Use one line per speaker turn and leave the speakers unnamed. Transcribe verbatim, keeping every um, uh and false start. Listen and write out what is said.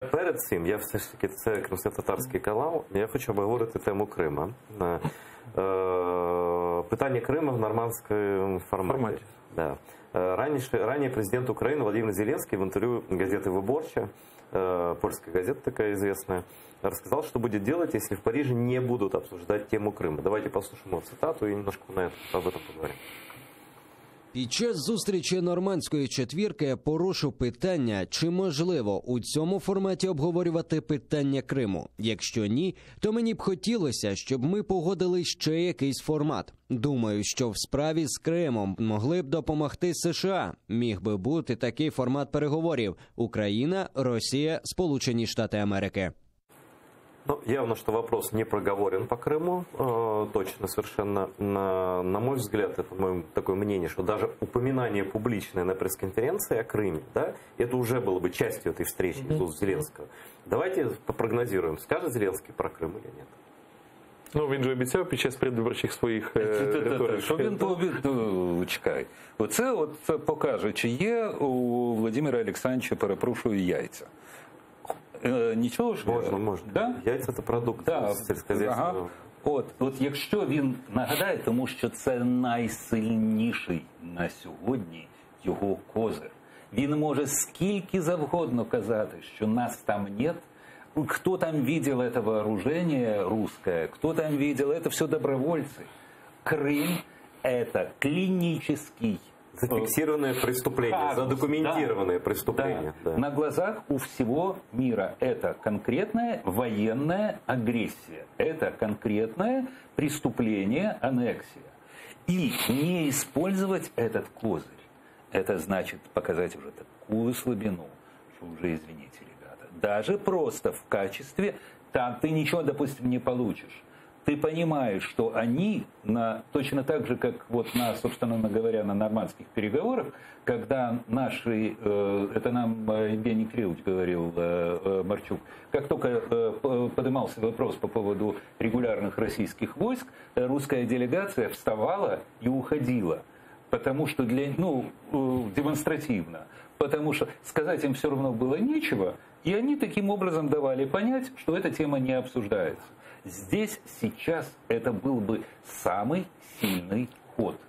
Перед цим, я все ж таки, це кримськотатарський канал, я хочу обговорити тему Крима. Питання Крима в нормандському форматі. форматі. Да. Раньше, ранее президент Украины Владимир Зеленский в интервью газеты «Выборча», польская газета такая известная, рассказал, что будет делать, если в Париже не будут обсуждать тему Крыма. Давайте послушаем его цитату и немножко на это, об этом поговорим.
Під час зустрічі нормандської четвірки порушив питання, чи можливо у цьому форматі обговорювати питання Криму. Якщо ні, то мені б хотілося, щоб ми погодили ще якийсь формат. Думаю, що в справі з Кримом могли б допомогти США. Міг би бути такий формат переговорів – Україна, Росія, Сполучені Штати Америки.
Ну, явно, что вопрос не проговорен по Крыму, э, точно совершенно. На, на мой взгляд, это мое такое мнение, что даже упоминание публичное на пресс-конференции о Крыме, да, это уже было бы частью этой встречи из уст Зеленского. Давайте попрогнозируем, скажет Зеленский про Крым или нет.
Ну, він же обіцяв під час передвиборчих своїх риторик.
Що він пообіцяв? Чекай. Оце от покаже, чи є у Владимира Олександровича, перепрошую, яйця. Е, нічого ж?
Можна, можна.
Да?
Яйця – це продукт
да.
сільськогосподарського.
Ага. От, от якщо він нагадає, тому що це найсильніший на сьогодні його козир. Він може скільки завгодно казати, що нас там нет. Кто там видел это вооружение русское, кто там видел, это все добровольцы. Крым – это клинический
зафиксированное преступление,
казус,
задокументированное
да,
преступление.
Да. Да. На глазах у всего мира это конкретная военная агрессия, это конкретное преступление, аннексия. И не использовать этот козырь, это значит показать уже такую слабину, что уже, извините, ребята, даже просто в качестве, там ты ничего, допустим, не получишь. Ты понимаешь, что они, на, точно так же, как вот на, собственно говоря, на нормандских переговорах, когда наши, э, это нам Евгений Кириллович говорил, э, э, Марчук, как только э, поднимался вопрос по поводу регулярных российских войск, русская делегация вставала и уходила, потому что для, ну, э, демонстративно, потому что сказать им все равно было нечего, и они таким образом давали понять, что эта тема не обсуждается. Здесь, сейчас это был бы самый сильный ход.